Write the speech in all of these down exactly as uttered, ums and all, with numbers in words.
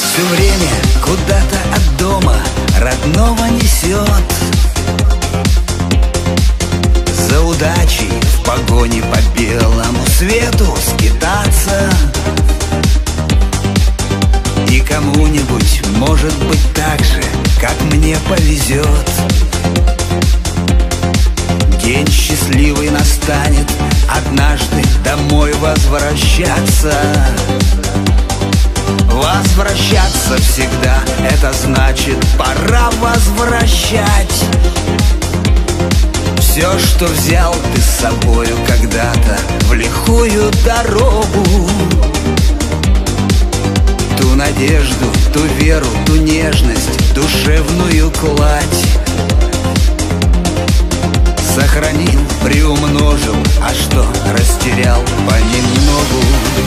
Все время куда-то от дома родного несет. За удачей в погоне по белому свету скитаться. И кому-нибудь, может быть, так же, как мне повезет. День счастливый настанет, однажды домой возвращаться. Возвращаться всегда, это значит, пора возвращать все, что взял ты с собою когда-то в лихую дорогу. Ту надежду, ту веру, ту нежность, душевную кладь сохранил, приумножил, а что растерял понемногу.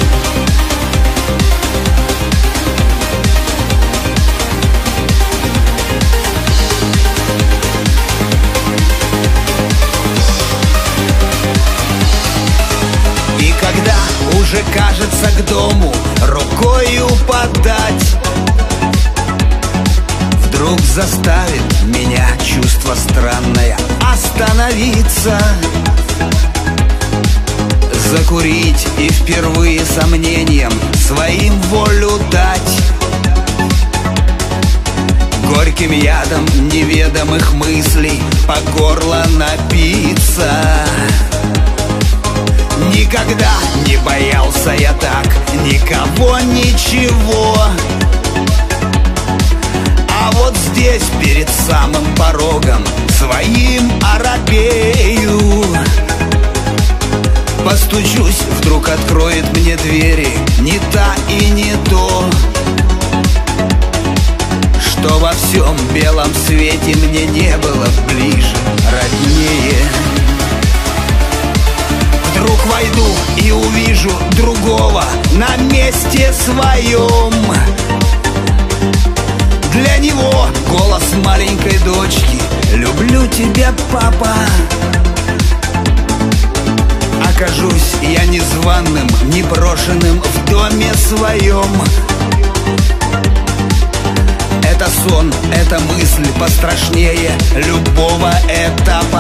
И когда уже кажется к дому рукою подать, вдруг заставит меня чувство странное остановиться, закурить и впервые сомнением своим волю дать, горьким ядом неведомых мыслей по горло напиться. Никогда не боялся я так никого, ничего. А вот здесь, перед самым порогом своим оробею. Постучусь, вдруг откроет мне двери не та и не то, что во всем белом свете мне не было ближе, роднее. Вдруг войду и увижу другого на месте своем. Для него голос маленькой дочки: люблю тебя, папа. Окажусь я незваным, неброшенным в доме своем. Это сон, это мысль пострашнее любого этапа.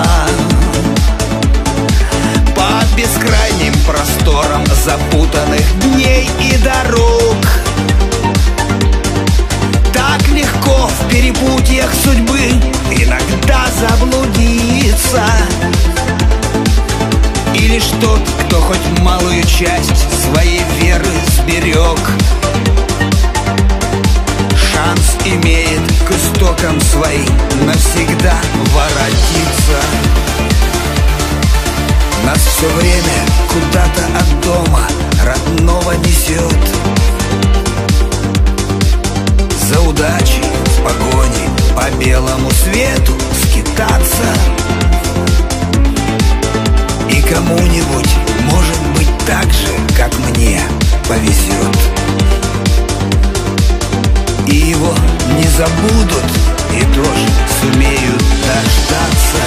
По бескрайним просторам запутанных дней и дорог так легко в перепутьях судьбы иногда заблудиться. И лишь тот, кто хоть малую часть своей веры сберег, шанс имеет к истокам своим навсегда воротиться. Нас все время куда-то от дома родного несет. За удачей в погоне по белому свету скитаться. И кому-нибудь, может быть, так же, как мне, повезет. И его не забудут, и тоже сумеют дождаться.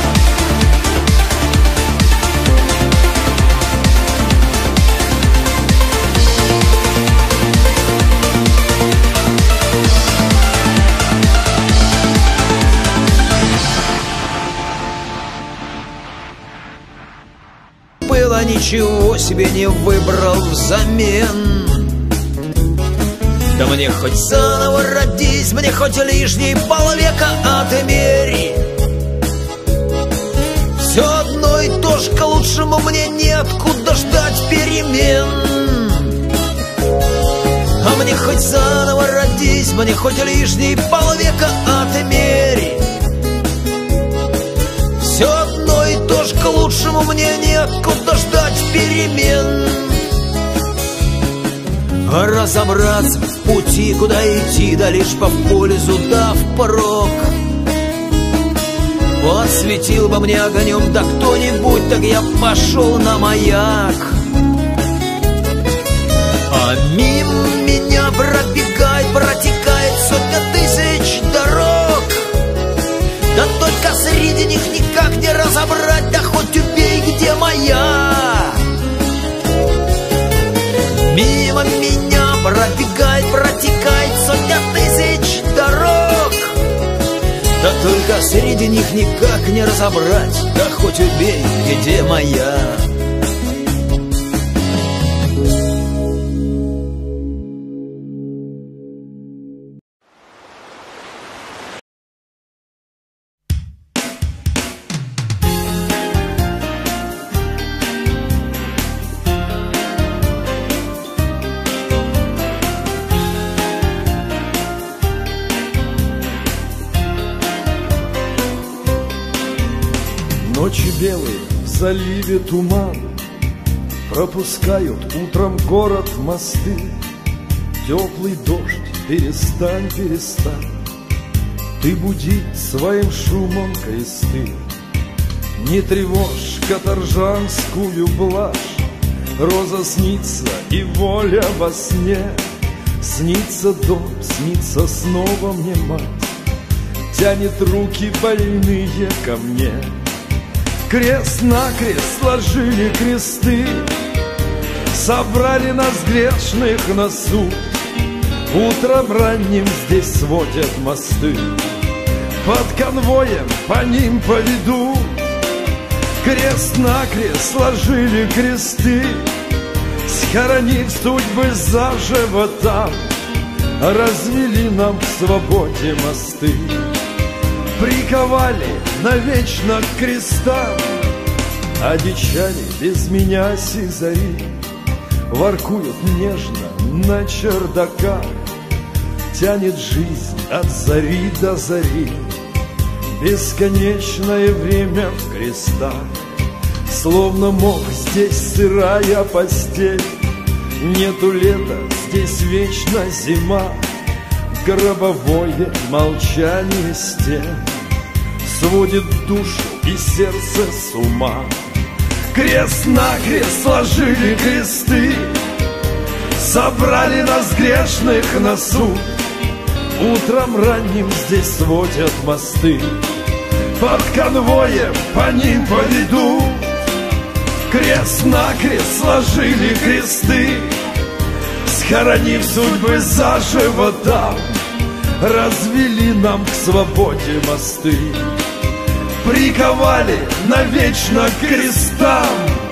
Было ничего себе не выбрал взамен. Да мне хоть заново родись, мне хоть лишний полвека отмери. Все одно и то ж, к лучшему мне неоткуда ждать перемен. А мне хоть заново родись, мне хоть лишний полвека отмери. Все одно и то ж, к лучшему мне неоткуда ждать перемен. Разобраться в пути, куда идти, да лишь по пользу, да впрок. Подсветил бы мне огонем, да кто-нибудь, так я пошел на маяк. А мимо меня пробегает, протекает сотня тысяч дорог. Да только среди них никак не разобрать, да хоть убей, где моя. Мимо меня пробегает, протекает только среди них никак не разобрать, да хоть убей, где моя. Ночи белые, в заливе туман, пропускают утром город мосты. Теплый дождь, перестань, перестань ты будить своим шумом кресты. Не тревожь каторжанскую блажь, роза снится и воля во сне. Снится дом, снится снова мне мать, тянет руки больные ко мне. Крест на крест сложили кресты, собрали нас грешных на суд. Утром ранним здесь сводят мосты, под конвоем по ним поведут. Крест на крест сложили кресты, схоронив судьбы заживо там, развели нам в свободе мосты. Приковали навечно к крестам, одичали без меня сизари. Воркуют нежно на чердаках, тянет жизнь от зари до зари. Бесконечное время в крестах, словно мох здесь сырая постель. Нету лета, здесь вечно зима, гробовое молчание стен сводит душу и сердце с ума. Крест на крест сложили кресты, собрали нас грешных на суд. Утром ранним здесь сводят мосты, под конвоем по ним поведут. Крест на крест сложили кресты, схоронив судьбы заживо там, развели нам к свободе мосты. Приковали навечно к крестам.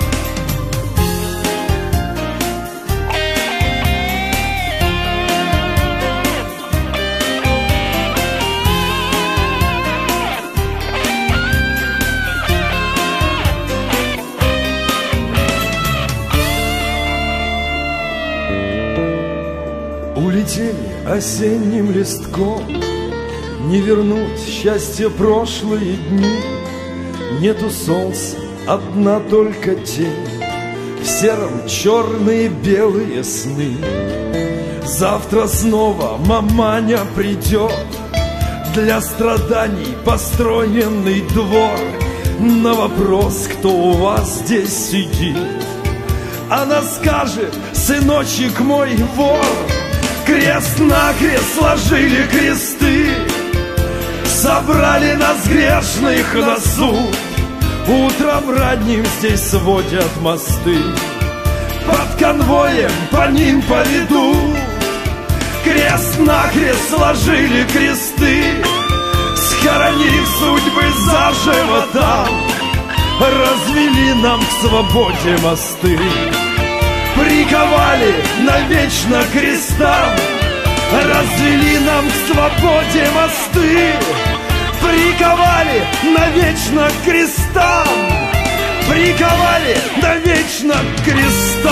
Улетели осенним листком, не вернуть счастье прошлые дни. Нету солнца, одна только тень, в сером черные белые сны. Завтра снова маманя придет, для страданий построенный двор. На вопрос, кто у вас здесь сидит, она скажет: сыночек мой вор. Крест на крест сложили кресты, собрали нас грешных на суд. Утром ранним здесь сводят мосты, под конвоем по ним поведут. Крест на крест сложили кресты, схоронив судьбы заживо там, развели нам к свободе мосты. Приковали навечно к крестам, развели нам к свободе мосты. Приковали навечно к крестам, приковали навечно к крестам.